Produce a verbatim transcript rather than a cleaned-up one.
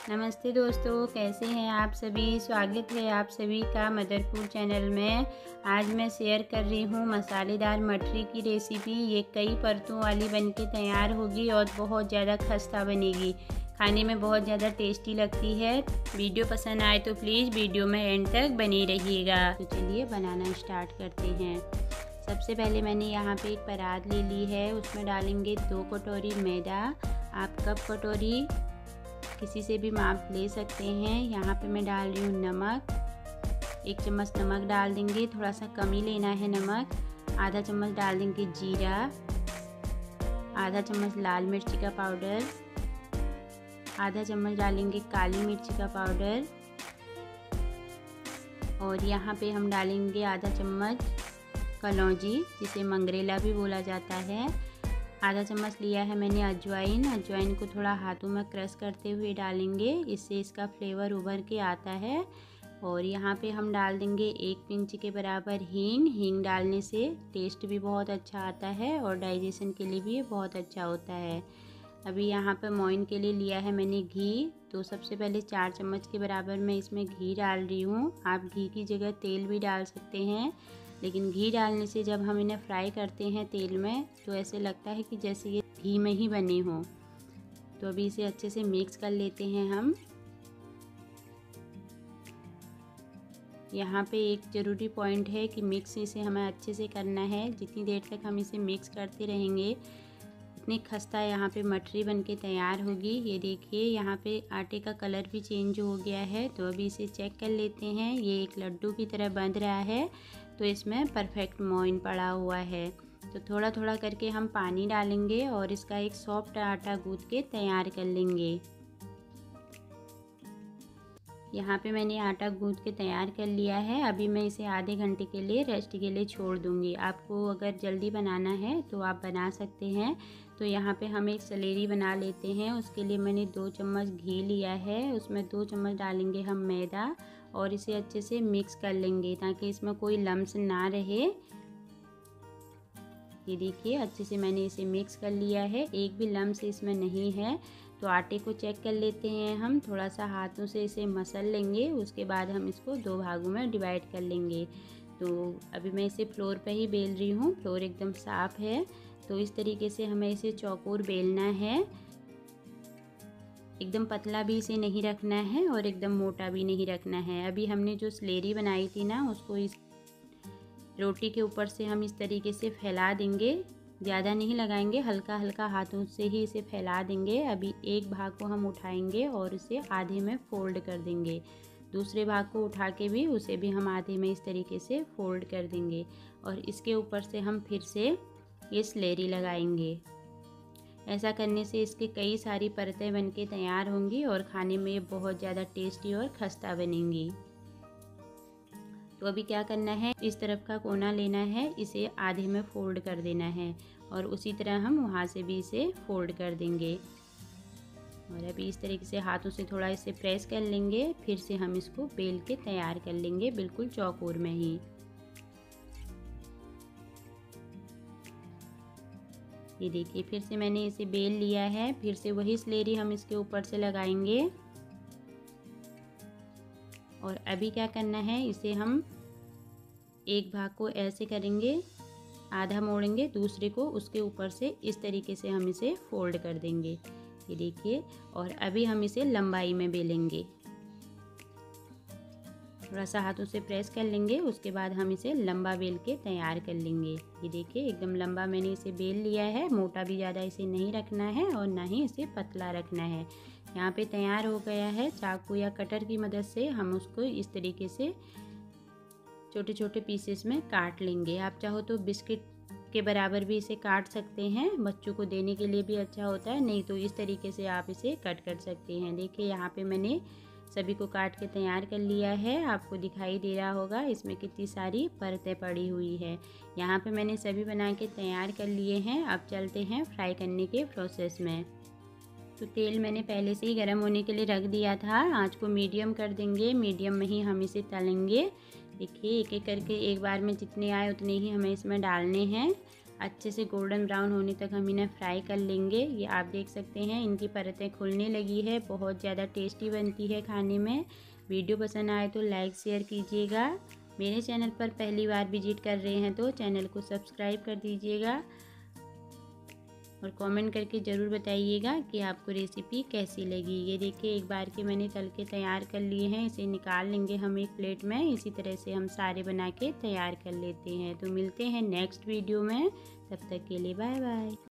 नमस्ते दोस्तों, कैसे हैं आप सभी। स्वागत है आप सभी का मदर फूड चैनल में। आज मैं शेयर कर रही हूँ मसालेदार मठरी की रेसिपी। ये कई परतों वाली बनके तैयार होगी और बहुत ज़्यादा खस्ता बनेगी। खाने में बहुत ज़्यादा टेस्टी लगती है। वीडियो पसंद आए तो प्लीज़ वीडियो में एंड तक बनी रहिएगा। तो चलिए बनाना स्टार्ट करते हैं। सबसे पहले मैंने यहाँ पे एक परात ले ली है, उसमें डालेंगे दो कटोरी मैदा। आप कप कटोरी किसी से भी माप ले सकते हैं। यहाँ पे मैं डाल रही हूँ नमक, एक चम्मच नमक डाल देंगे, थोड़ा सा कम ही लेना है नमक। आधा चम्मच डाल देंगे जीरा, आधा चम्मच लाल मिर्ची का पाउडर, आधा चम्मच डालेंगे काली मिर्ची का पाउडर, और यहाँ पे हम डालेंगे आधा चम्मच कलौंजी, जिसे मंगरेला भी बोला जाता है। आधा चम्मच लिया है मैंने अजवाइन। अजवाइन को थोड़ा हाथों में क्रश करते हुए डालेंगे, इससे इसका फ्लेवर उभर के आता है। और यहाँ पे हम डाल देंगे एक पिंच के बराबर हींग। हींग डालने से टेस्ट भी बहुत अच्छा आता है और डाइजेशन के लिए भी बहुत अच्छा होता है। अभी यहाँ पे मोइन के लिए लिया है मैंने घी। तो सबसे पहले चार चम्मच के बराबर मैं इसमें घी डाल रही हूँ। आप घी की जगह तेल भी डाल सकते हैं, लेकिन घी डालने से जब हम इन्हें फ्राई करते हैं तेल में तो ऐसे लगता है कि जैसे ये घी में ही बने हों। तो अभी इसे अच्छे से मिक्स कर लेते हैं हम। यहाँ पे एक ज़रूरी पॉइंट है कि मिक्स इसे हमें अच्छे से करना है। जितनी देर तक हम इसे मिक्स करते रहेंगे इतनी खस्ता यहाँ पे मठरी बनके तैयार होगी। ये देखिए यहाँ पे आटे का कलर भी चेंज हो गया है। तो अभी इसे चेक कर लेते हैं। ये एक लड्डू की तरह बंध रहा है, तो इसमें परफेक्ट मोइन पड़ा हुआ है। तो थोड़ा थोड़ा करके हम पानी डालेंगे और इसका एक सॉफ्ट आटा गूंथ के तैयार कर लेंगे। यहाँ पे मैंने आटा गूंथ के तैयार कर लिया है। अभी मैं इसे आधे घंटे के लिए रेस्ट के लिए छोड़ दूँगी। आपको अगर जल्दी बनाना है तो आप बना सकते हैं। तो यहाँ पे हम एक सलेरी बना लेते हैं। उसके लिए मैंने दो चम्मच घी लिया है, उसमें दो चम्मच डालेंगे हम मैदा और इसे अच्छे से मिक्स कर लेंगे ताकि इसमें कोई लम्स ना रहे। ये देखिए अच्छे से मैंने इसे मिक्स कर लिया है, एक भी लम्स इसमें नहीं है। तो आटे को चेक कर लेते हैं हम। थोड़ा सा हाथों से इसे मसल लेंगे, उसके बाद हम इसको दो भागों में डिवाइड कर लेंगे। तो अभी मैं इसे फ्लोर पे ही बेल रही हूँ। फ्लोर एकदम साफ़ है। तो इस तरीके से हमें इसे चौकोर बेलना है। एकदम पतला भी इसे नहीं रखना है और एकदम मोटा भी नहीं रखना है। अभी हमने जो स्लेरी बनाई थी ना, उसको इस रोटी के ऊपर से हम इस तरीके से फैला देंगे। ज़्यादा नहीं लगाएंगे, हल्का हल्का हाथों से ही इसे फैला देंगे। अभी एक भाग को हम उठाएंगे और इसे आधे में फोल्ड कर देंगे। दूसरे भाग को उठा के भी उसे भी हम आधे में इस तरीके से फोल्ड कर देंगे और इसके ऊपर से हम फिर से ये स्लेरी लगाएंगे। ऐसा करने से इसके कई सारी परतें बनके तैयार होंगी और खाने में बहुत ज़्यादा टेस्टी और खस्ता बनेंगी। तो अभी क्या करना है, इस तरफ का कोना लेना है, इसे आधे में फोल्ड कर देना है और उसी तरह हम वहाँ से भी इसे फोल्ड कर देंगे। और अभी इस तरीके से हाथों से थोड़ा इसे प्रेस कर लेंगे, फिर से हम इसको बेल के तैयार कर लेंगे बिल्कुल चौकोर में ही। ये देखिए फिर से मैंने इसे बेल लिया है। फिर से वही स्लेरी हम इसके ऊपर से लगाएंगे और अभी क्या करना है, इसे हम एक भाग को ऐसे करेंगे, आधा मोड़ेंगे, दूसरे को उसके ऊपर से इस तरीके से हम इसे फोल्ड कर देंगे। ये देखिए, और अभी हम इसे लंबाई में बेलेंगे। थोड़ा सा हाथों से प्रेस कर लेंगे, उसके बाद हम इसे लंबा बेल के तैयार कर लेंगे। ये देखिए एकदम लंबा मैंने इसे बेल लिया है। मोटा भी ज़्यादा इसे नहीं रखना है और ना ही इसे पतला रखना है। यहाँ पे तैयार हो गया है। चाकू या कटर की मदद से हम उसको इस तरीके से छोटे छोटे पीसेस में काट लेंगे। आप चाहो तो बिस्किट के बराबर भी इसे काट सकते हैं, बच्चों को देने के लिए भी अच्छा होता है। नहीं तो इस तरीके से आप इसे कट कर सकते हैं। देखिए यहाँ पे मैंने सभी को काट के तैयार कर लिया है। आपको दिखाई दे रहा होगा इसमें कितनी सारी परतें पड़ी हुई है। यहाँ पे मैंने सभी बना के तैयार कर लिए हैं। अब चलते हैं फ्राई करने के प्रोसेस में। तो तेल मैंने पहले से ही गर्म होने के लिए रख दिया था। आँच को मीडियम कर देंगे, मीडियम में ही हम इसे तलेंगे। देखिए एक एक करके एक बार में जितने आए उतने ही हमें इसमें डालने हैं। अच्छे से गोल्डन ब्राउन होने तक हम इन्हें फ्राई कर लेंगे। ये आप देख सकते हैं इनकी परतें खुलने लगी है। बहुत ज़्यादा टेस्टी बनती है खाने में। वीडियो पसंद आए तो लाइक शेयर कीजिएगा। मेरे चैनल पर पहली बार विजिट कर रहे हैं तो चैनल को सब्सक्राइब कर दीजिएगा और कमेंट करके ज़रूर बताइएगा कि आपको रेसिपी कैसी लगी। ये देखिए एक बार के मैंने तल के तैयार कर लिए हैं। इसे निकाल लेंगे हम एक प्लेट में। इसी तरह से हम सारे बना के तैयार कर लेते हैं। तो मिलते हैं नेक्स्ट वीडियो में, तब तक के लिए बाय बाय।